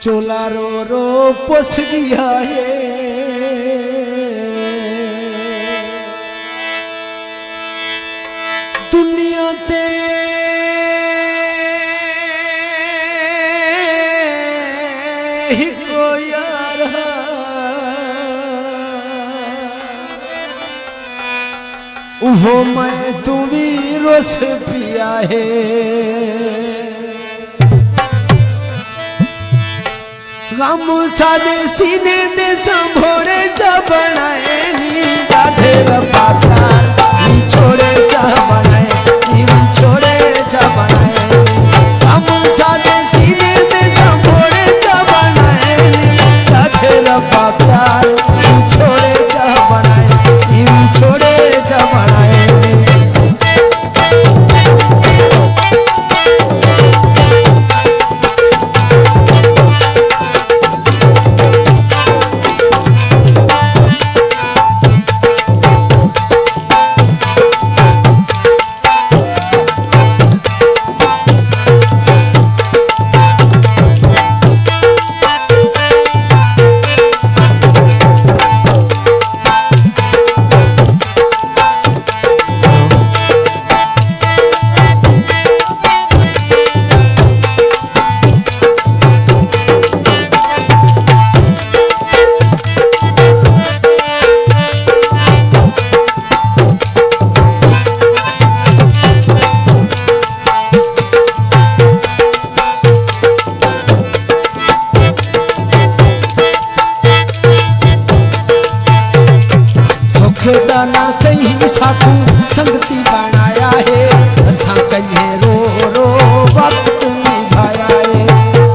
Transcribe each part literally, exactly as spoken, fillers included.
चोला रो रो पोस गया है दुनिया ते ही को यार वो मैं तू भी रोस पिया है गम सादे सीने दे संभोरे चा बनाए नी गाधे रब्बा प्यार नी छोड़े चा बनाए नी छोड़े चा बनाए गम सादे सीने दे संभोरे चा बनाए नी गाधे रब्बा प्यार नी छोड़े चा बनाए नी छोड़े चा बनाए ना कहीं साकू संगती बनाया है असा कहीं रो रो वक्त निभाया है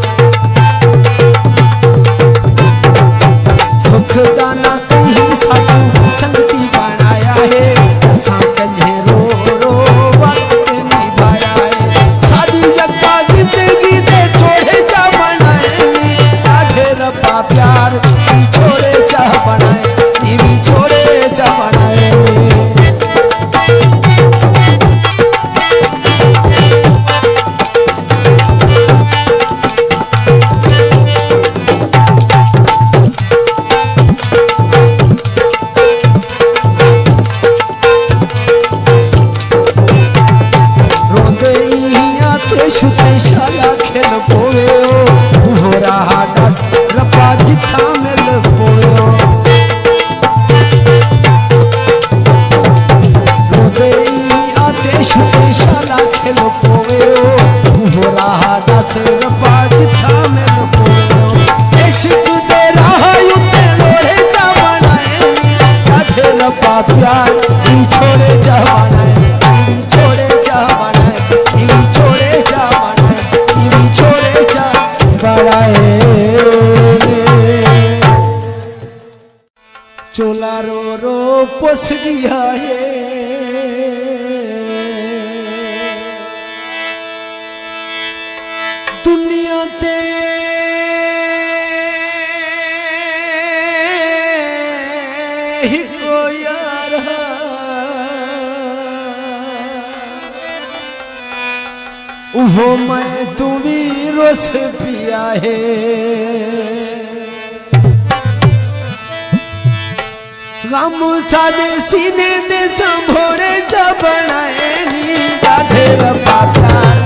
सुख दाना कहीं साकू संगती बनाया है असा कहीं रो रो वक्त निभाया है शादी जगह जिंदगी दे छोड़े जा बनाए आधे रब्बा प्यार छोड़े जा बनाए छोड़े जा बनाए शुते शाला खेल पोवे हो रहा दस रब्बा जिथा मिल पोवे रोदे आते शुते शाला खेल पोवे हो रहा दस रब्बा जिथा मिल पोवे इश्क दे राह उते लोड़े जा बनाए आधे रब्बा प्यार छोड़े जा बनाए छोड़े जा बनाए छोड़े जा बनाए छोड़े जा बनाए चोला रो रो पोस गया है दुनिया ते ही को यार वो मैं तू भी रोस पिया है गम सादे सीने दे संभोरे चा बनाए नी गाधे रब्बा प्यार